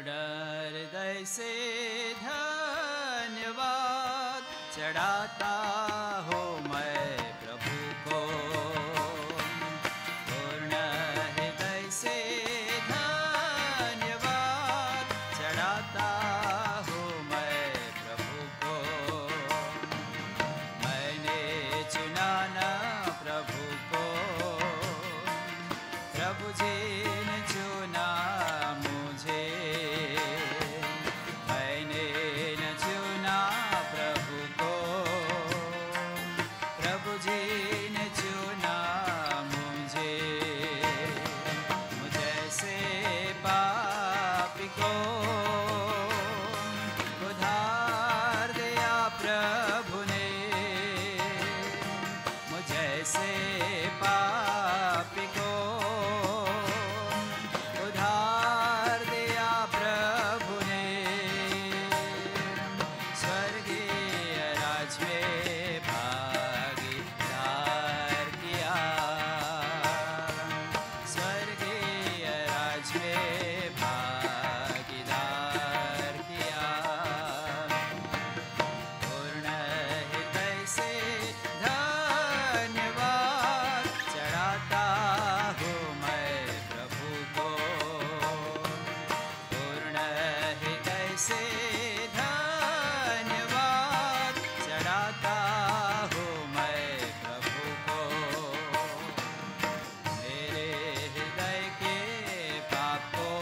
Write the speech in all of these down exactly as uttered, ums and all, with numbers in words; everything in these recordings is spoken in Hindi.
पूर्ण हृदय से धन्यवाद चढ़ाता हूँ मैं प्रभु को। पूर्ण हृदय से धन्यवाद चढ़ाता हूँ मैं प्रभु को। मैंने चुना ना प्रभु को, प्रभु जी ने चुना मुझे। मैंने न चुना प्रभु को, प्रभु जी ने चुना मुझे। मुझे से पापी को उधार दिया प्रभु ने। मुझे से पापी को उधार दिया प्रभु ने। स्वर्गीय राज में भागीदार किया, स्वर्गीय राज में भागीदार किया। पूर्ण हृदय से धन्यवाद चढ़ाता हूँ मैं प्रभु को। पूर्ण हृदय से धन्यवाद चढ़ाता हूँ मैं प्रभु को। मेरे हृदय के पाप को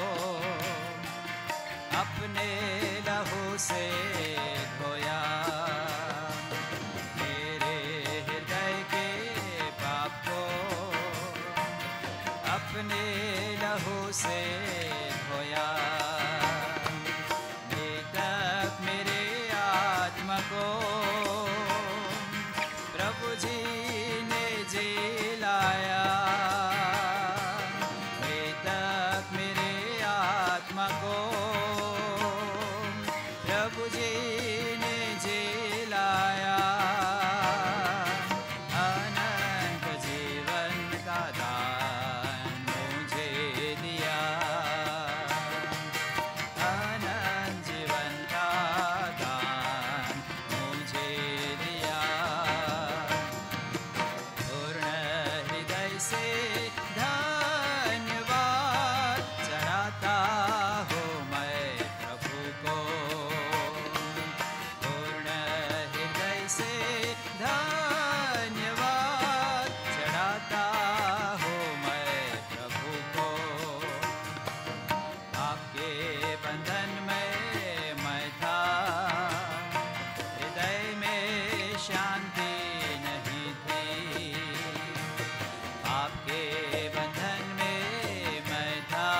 अपने लहू से धोया। मेरे हृदय के पाप को अपने लहू से धोया। तक मेरे आत्मा को प्रभु जी ने जिलाया। तक मेरे आत्मा को प्रभु जी ने जिलाया। अनंत जीवन का दान मुझे दिया। अनंत जीवन का दान मुझे दिया। पूर्ण हृदय से धन्यवाद चढ़ाता हूँ मैं प्रभु को। पूर्ण हृदय से धन्यवाद चढ़ाता हूँ मैं प्रभु को। आपके बंधन में मैं था, हृदय में शांति नहीं थी। आपके बंधन में मैं था,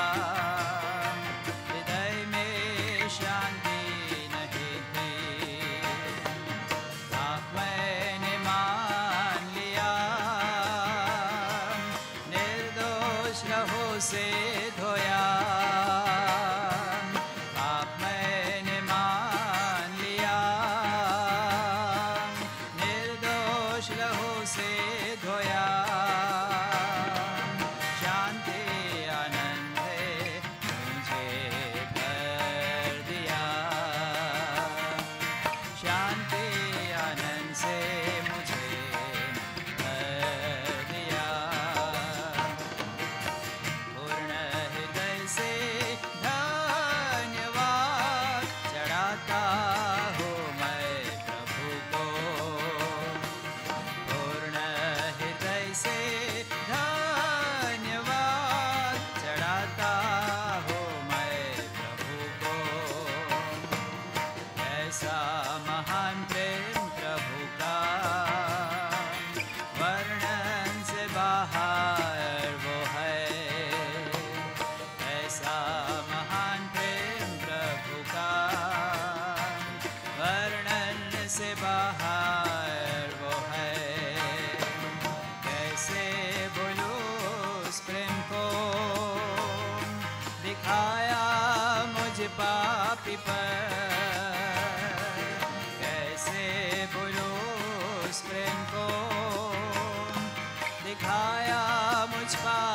हृदय में शांति नहीं थी। आप मैंने मान लिया, निर्दोष लहू से धोया। आप मैंने मान लिया, निर्दोष लहू से धोया। शांति आनंद है मुझे भर दिया। शांति आनंद से मुझे भर दिया। पूर्ण हृदय से धन्यवाद चढ़ाता हूँ मैं प्रभु को। पूर्ण हृदय से धन्यवाद चढ़ाता हूँ मैं प्रभु को। ऐसा महान प्रेम प्रभु का वर्णन से बाहर वो है। ऐसा महान प्रेम प्रभु का वर्णन से बाहर वो है। कैसे बोलूं उस प्रेम को, दिखाया मुझ पापी पर। कैसे बोलूं उस प्रेम को, दिखाया मुझ पापी